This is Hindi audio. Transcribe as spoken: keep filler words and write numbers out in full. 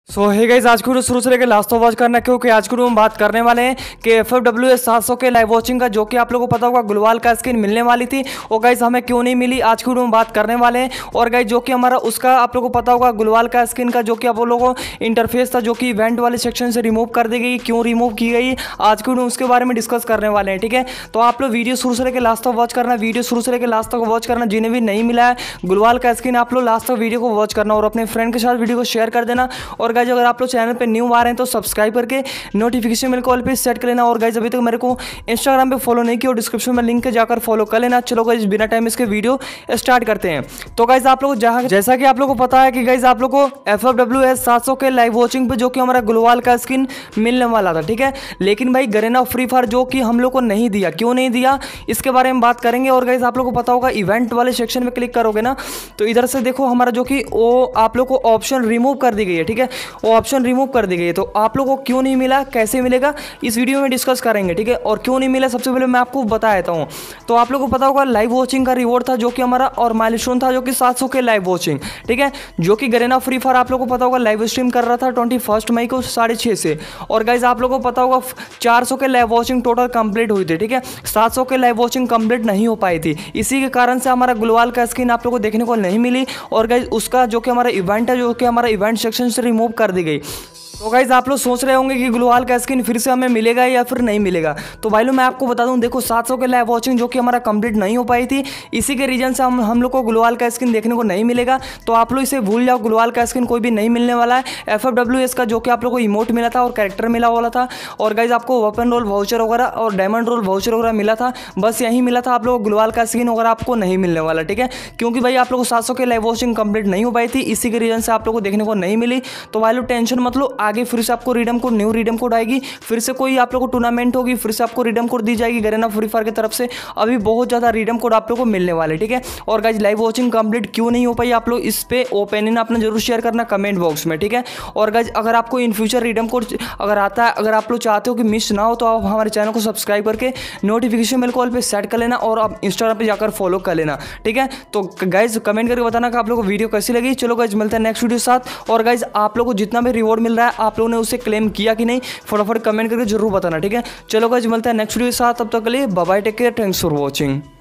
सो हे गाइस, आज की वीडियो शुरू से लेकर लास्ट तक वॉच करना, क्योंकि आज की वीडियो में बात करने वाले हैं कि एफ एफ डब्ल्यू एस सात सौ के लाइव वॉचिंग का, जो कि आप लोगों को पता होगा गुलवाल का स्किन मिलने वाली थी। और गाइस हमें क्यों नहीं मिली, आज की वीडियो में बात करने वाले हैं। और गाइस जो कि हमारा उसका आप लोगों को पता होगा गुलवाल का स्किन का जो कि आप लोगों को इंटरफेस था, जो कि इवेंट वाले सेक्शन से रिमूव कर दी गई, क्यों रिमूव की गई, आज की वीडियो उसके बारे में डिस्कस करने वाले हैं। ठीक है, तो आप लोग वीडियो शुरू से लेकर लास्ट तक वॉच करना, वीडियो शुरू से लेकर लास्ट तक वॉच करना। जिन्हें भी नहीं मिला है गुलवाल का स्किन, आप लोग लास्ट तक वीडियो को वॉच करना और अपने फ्रेंड के साथ वीडियो को शेयर कर देना। और गाइस अगर आप लोग चैनल पे न्यू आ रहे हैं तो सब्सक्राइब करके नोटिफिकेशन बेल कॉल पे सेट कर लेना। और गाइस अभी तक मेरे को इंस्टाग्राम पे फॉलो नहीं किया, डिस्क्रिप्शन में लिंक है, जाकर फॉलो कर लेना। चलो गाइस बिना टाइम इसके वीडियो स्टार्ट करते हैं। तो गाइस आप लोग जहां जैसा कि आप लोगों को पता है कि गाइस आप लोग को एफ एफ डब्ल्यू एस सात सौ के लाइव वॉचिंग पे जो कि हमारा गुलवाल का स्किन मिलने वाला था। ठीक है, लेकिन भाई गरेना फ्री फायर जो कि हम लोग को नहीं दिया, क्यों नहीं दिया इसके बारे में बात करेंगे। और गाइस आप लोग को पता होगा इवेंट वाले सेक्शन में क्लिक करोगे ना, तो इधर से देखो हमारा जो कि वो आप लोग को ऑप्शन रिमूव कर दी गई है। ठीक है, वो ऑप्शन रिमूव कर दी गई है। तो आप लोगों को क्यों नहीं मिला, कैसे मिलेगा, इस वीडियो में डिस्कस करेंगे। ठीक है, और क्यों नहीं मिला सबसे पहले मैं आपको बता देता हूँ। तो आप लोगों को पता होगा लाइव वॉचिंग का रिवॉर्ड था जो कि हमारा, और माइलस्टोन था जो कि सात सौ के लाइव वॉचिंग। ठीक है, जो कि गरेना फ्री फायर आप लोगों को पता होगा लाइव स्ट्रीम कर रहा था ट्वेंटी फर्स्ट मई को साढ़े छः से। और गाइज आप लोगों को पता होगा चार सौ के लाइव वॉचिंग टोटल कंप्लीट हुई थी। ठीक है, सात सौ के लाइव वॉचिंग कंप्लीट नहीं हो पाई थी, इसी के कारण से हमारा गुलवाल का स्किन आप लोगों को देखने को नहीं मिली। और गाइज उसका जो कि हमारा इवेंट है, जो कि हमारा इवेंट सेक्शन से रिमूव कर दी गई। तो गाइज आप लोग सोच रहे होंगे कि गुलवाल का स्किन फिर से हमें मिलेगा या फिर नहीं मिलेगा। तो भाई लोग मैं आपको बता दूं, देखो सात सौ के लाइव वॉचिंग जो कि हमारा कंप्लीट नहीं हो पाई थी, इसी के रीजन से हम हम लोग को गुलवाल का स्किन देखने को नहीं मिलेगा। तो आप लोग इसे भूल जाओ, गुलवाल का स्किन कोई भी नहीं मिलने वाला है। एफ एफ डब्ल्यू एस का जो कि आप लोग को इमोट मिला था और कैरेक्टर मिला वाला था। और गाइज आपको वेपन रोल वाउचर वगैरह और डायमंड रोल वाउचर वगैरह मिला था, बस यही मिला था। आप लोग गुलवाल का स्किन वगैरह आपको नहीं मिलने वाला। ठीक है, क्योंकि भाई आप लोग को सात सौ के लाइव वॉचिंग कंप्लीट नहीं हो पाई थी, इसी के रीजन से आप लोग को देखने को नहीं मिली। तो भाई लोग टेंशन मत लो, आगे फिर से आपको redeem code, new redeem code आएगी, फिर से कोई आप लोग को टूर्नामेंट होगी, फिर से आपको रिडम कोड दी जाएगी गरेना फ्री फायर की तरफ से। अभी बहुत ज़्यादा रिडम कोड आप लोग को मिलने वाले। ठीक है, और गाइज लाइव वॉचिंग कंप्लीट क्यों नहीं हो पाई, आप लोग इस पे ओपिनियन अपना जरूर शेयर करना कमेंट बॉक्स में। ठीक है, और गाइज अगर आपको इन फ्यूचर रिडम कोड अगर आता है, अगर आप लोग चाहते हो कि मिस ना हो, तो आप हमारे चैनल को सब्सक्राइब करके नोटिफिकेशन बेल कॉल पे सेट कर लेना और आप इंस्टाग्राम पे जाकर फॉलो कर लेना। ठीक है, तो गाइज कमेंट करके बताना कि आप लोग को वीडियो कैसी लगी। चलो गाइज मिलते हैं नेक्स्ट वीडियो के साथ। और गाइज आप लोग को जितना भी रिवॉर्ड मिल रहा है, आप लोगों ने उसे क्लेम किया कि नहीं, फटाफट कमेंट करके जरूर बताना। ठीक है, चलो गाइस मिलते हैं नेक्स्ट वीडियो के साथ, तब तक के लिए bye bye, take care, thanks for watching.